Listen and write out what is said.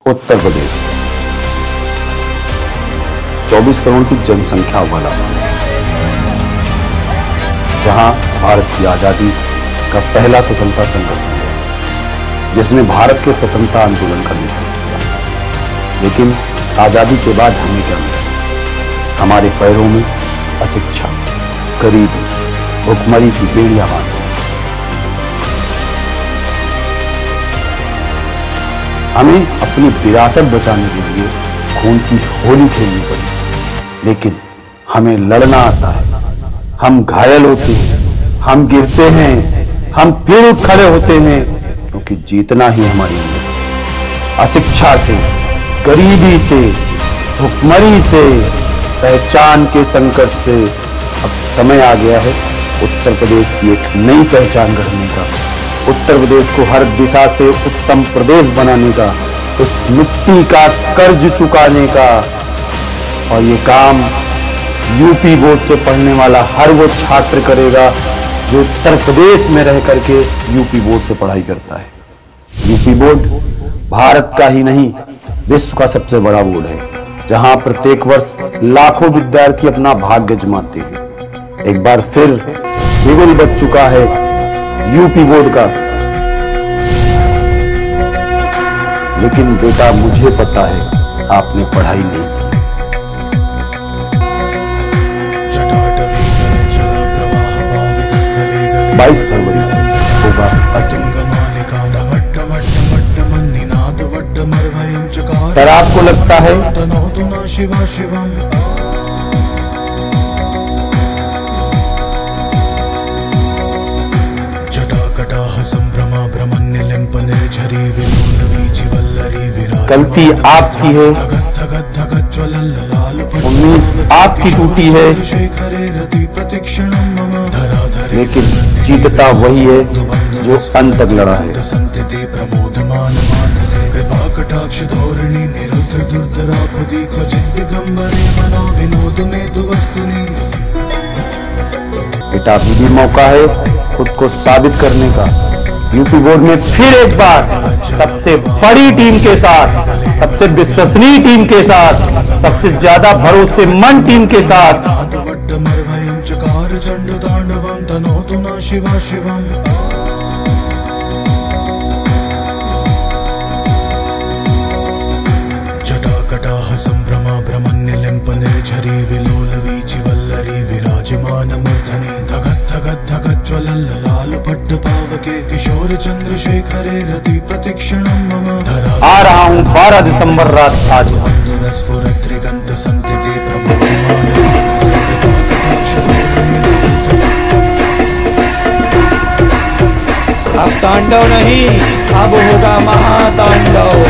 उत्तर प्रदेश 24 करोड़ की जनसंख्या वाला प्रदेश, जहां भारत की आजादी का पहला स्वतंत्रता संघर्ष हुआ, जिसने भारत के स्वतंत्रता आंदोलन का नेतृत्व किया। लेकिन आजादी के बाद हमें क्या मिला? हमारे पैरों में अशिक्षा, गरीबी, भुखमरी की बेड़ियां बांधी। हमें अपनी विरासत बचाने के लिए खून की होली खेलनी पड़ी, लेकिन हमें लड़ना आता है। हम घायल होते हैं, हम गिरते हैं, हम फिर उठ खड़े होते हैं, क्योंकि जीतना ही हमारी उम्मीद। अशिक्षा से, गरीबी से, भुखमरी से, पहचान के संकट से अब समय आ गया है उत्तर प्रदेश की एक नई पहचान गढ़ने का, उत्तर प्रदेश को हर दिशा से उत्तम प्रदेश बनाने का, उस मिट्टी का कर्ज चुकाने का। और ये काम यूपी बोर्ड से पढ़ने वाला हर वो छात्र करेगा जो उत्तर प्रदेश में रह करके यूपी बोर्ड से पढ़ाई करता है। यूपी बोर्ड भारत का ही नहीं, विश्व का सबसे बड़ा बोर्ड है, जहां प्रत्येक वर्ष लाखों विद्यार्थी अपना भाग्य जमाते हैं। एक बार फिर बिगुल बज चुका है यूपी बोर्ड का। लेकिन बेटा, मुझे पता है आपने पढ़ाई नहीं की। 22 फरवरी होगा असेंबली। पर आपको लगता है गलती आपकी है, उम्मीद आपकी टूटी है, लेकिन जीतता वही है जो अंत तक लड़ा है। बेटा, अभी भी मौका है खुद को साबित करने का। यूपी बोर्ड में फिर एक बार सबसे बड़ी टीम के साथ, सबसे विश्वसनीय टीम के साथ, सबसे ज्यादा भरोसेमंद टीम के साथ जटाकटाह संभ्रमा ब्रह्मण्यलिम्पनिर्झरी विलोलवीचि वल्लरी विराजमान मूर्धनि धगत् धगत् धगत् ज्वलल्ललाल पट्टपावके किशोर चंद्रशेखरे रति प्रतिक्षणं मम आ रहा हूँ 12 दिसंबर रात 8 त्रिगंत संतिति प्रमोदमान। अब तांडव नहीं, अब होगा महातांडव।